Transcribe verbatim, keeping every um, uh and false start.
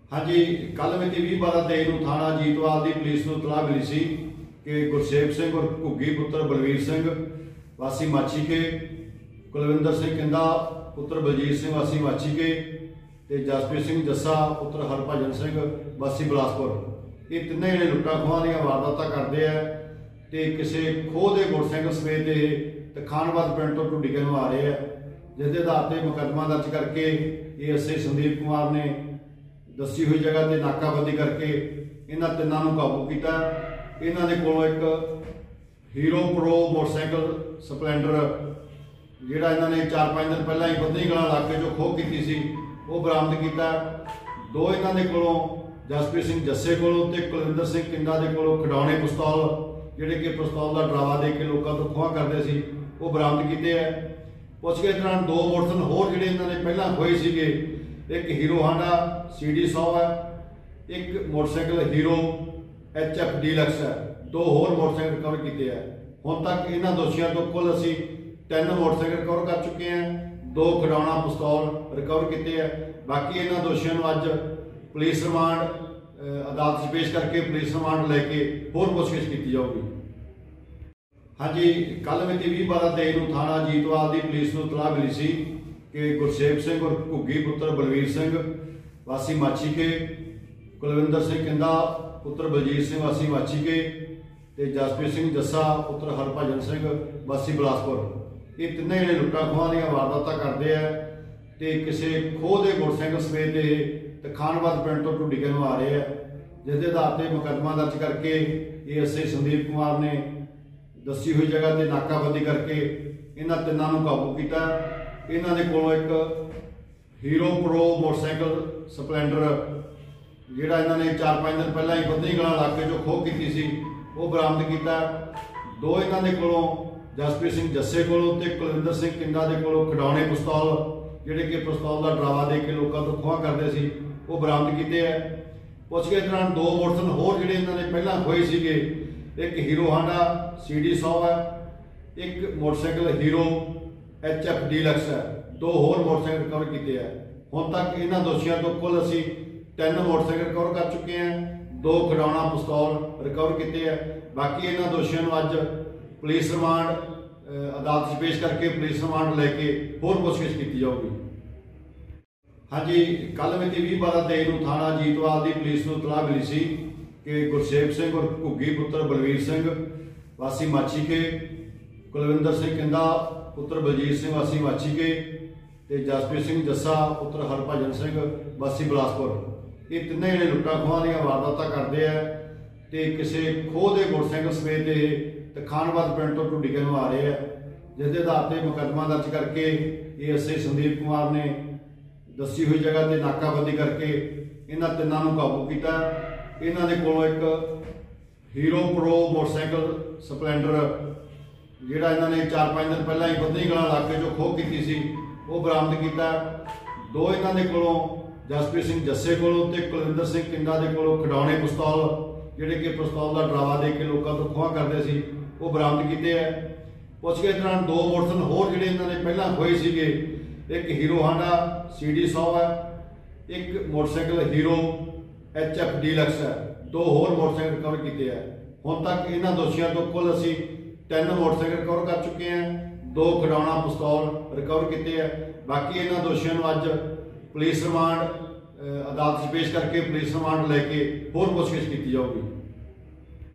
हाँ जी, कल मिति भी बारह तेई को थाना जीतवाल की पुलिस को इतला मिली सी कि गुरसेवक सिंह और घुग्गी पुत्र बलवीर सिंह वासी माछी के, कुलविंदर सिंह किंदा पुत्र बलजीत सिंह वासी माछी के ते जसप्रीत सिंह जस्सा पुत्र हरभजन सिंह वासी बिलासपुर, ये तिने जने लुट्टा खोहां दी वारदातां करते हैं ते किसी खोह के मोटरसाइकिल समेत तखानबाद पिंड तो ढुड्डीके नूं आ रहे हैं, जिसके आधार पर मुकदमा दर्ज करके ये एस आई संदीप कुमार ने दसी हुई जगह पर नाकाबंदी करके इन्होंने तिना काबू किया। इन्होंने कोलों एक हीरो प्रो मोटरसाइकिल स्पलैंडर जिहड़ा इन्होंने चार पाँच दिन पहला ही बदनी कलां इलाके चों खोह की सी वो बरामद किया। दो इन्होंने कोलों जसप्रीत सिंह जस्से कोलों ते कुलविंदर सिंह किंदा दे कोलों खिडौने पिस्तौल जिहड़े कि पिस्तौल का डरावा दे के लोगों तो खोह करते सी वो बरामद किए है। पुछगिछ दौरान दो मोटरसाइकिल होर जिहड़े इन्होंने पहला खोए सीगे, एक हीरो हांडा सी डी सौ है, एक motorcycle Hero H F deluxe है, दो होर मोटरसाइकिल रिकवर किए हैं। हुण तक इन्होंने दोषियों तो कुल असी तीन मोटरसाइकिल रिकवर कर चुके हैं, दो खिडौना पिस्तौल रिकवर किए हैं। बाकी इन्होंने दोषियों को अज पुलिस रिमांड अदालत पेश करके पुलिस रिमांड लैके होर पुछगिछ की जाऊगी। हाँ जी, कल मिति भी बारह तेई को थाना जीतवाल की पुलिस को इतला मिली सी कि गुरसेवक सिंह और घुग्गी पुत्र बलवीर सिंह वासी माछी के, कुलविंदर सिंह किंदा पुत्र बलजीत सिंह वासी माछी के ते जसप्रीत सिंह जस्सा पुत्र हरभजन सिंह वासी बिलासपुर, ये तिने जने लुट्टा खोहां दी वारदातां करते हैं ते किसी खोह के मोटरसाइकिल समेत तखानबाद पिंड तो ढुड्डीके नूं आ रहे हैं, जिसके आधार पर मुकदमा दर्ज करके ये एस आई संदीप कुमार ने दसी हुई जगह पर नाकाबंदी करके इन्होंने तिना काबू किया। इन्होंने कोलों एक हीरो प्रो मोटरसाइकिल स्पलैंडर जिहड़ा इन्होंने चार पाँच दिन पहला ही बदनी कलां इलाके चों खोह की सी वो बरामद किया। दो इन्होंने कोलों जसप्रीत सिंह जस्से कोलों ते कुलविंदर सिंह किंदा दे कोलों खिडौने पिस्तौल जिहड़े कि पिस्तौल का डरावा दे के लोगों तो खोह करते सी वो बरामद किए हैं। पुछगिछ दौरान दो मोटरसाइकिल होर जिहड़े इन्होंने पहला खोए सीगे, एक हीरो हांडा सी डी सौ है, एक motorcycle Hero H F deluxe है, दो होर मोटरसाइकिल रिकवर किए हैं। हुण तक इन्होंने दोषियों तो कुल असी तीन मोटरसाइकिल रिकवर कर चुके हैं, दो खिडौना पिस्तौल रिकवर किए हैं। बाकी इन्होंने दोषियों को अज पुलिस रिमांड अदालत पेश करके पुलिस रिमांड लैके होर पुछगिछ की जाऊगी। हाँ जी, कल मिति भी बारह तेई को थाना जीतवाल की पुलिस को इतला मिली सी कि गुरसेवक सिंह और घुग्गी पुत्र बलवीर सिंह वासी माछी के, कुलविंदर सिंह किंदा पुत्र बलजीत सिंह वासी माछी के ते जसप्रीत सिंह जस्सा पुत्र हरभजन सिंह वासी बिलासपुर, ये तिने जने लुट्टा खोहां दी वारदातां करते हैं ते किसी खोह के मोटरसाइकिल समेत तखानबाद पिंड तो ढुड्डीके नूं आ रहे हैं, जिसके आधार पर मुकदमा दर्ज करके ये एस आई संदीप कुमार ने दसी हुई जगह पर नाकाबंदी करके इन्होंने तिना काबू किया। इन्होंने कोलों एक हीरो प्रो मोटरसाइकिल स्पलैंडर जिहड़ा इन्होंने चार पाँच दिन पहला ही बदनी कलां इलाके चों खोह की सी वो बरामद किया। दो इन्होंने कोलों जसप्रीत सिंह जस्से कोलों ते कुलविंदर सिंह किंदा दे कोलों खिडौने पिस्तौल जिहड़े कि पिस्तौल का डरावा दे के लोगों तो खोह करते सी वो बरामद किए हैं। पुछगिछ दौरान दो मोटरसाइकिल होर जिहड़े इन्होंने पहला खोए सीगे, एक हीरो हांडा सी डी सौ है, एक motorcycle Hero H F deluxe है, दो होर मोटरसाइकिल रिकवर किए हैं। हुण तक इन्होंने दोषियों तो कुल असी तीन मोटरसाइकिल रिकवर कर चुके हैं, दो खिडौना पिस्तौल रिकवर किए हैं। बाकी इन्होंने दोषियों को अज पुलिस रिमांड अदालत पेश करके पुलिस रिमांड लैके होर पुछगिछ की जाऊगी।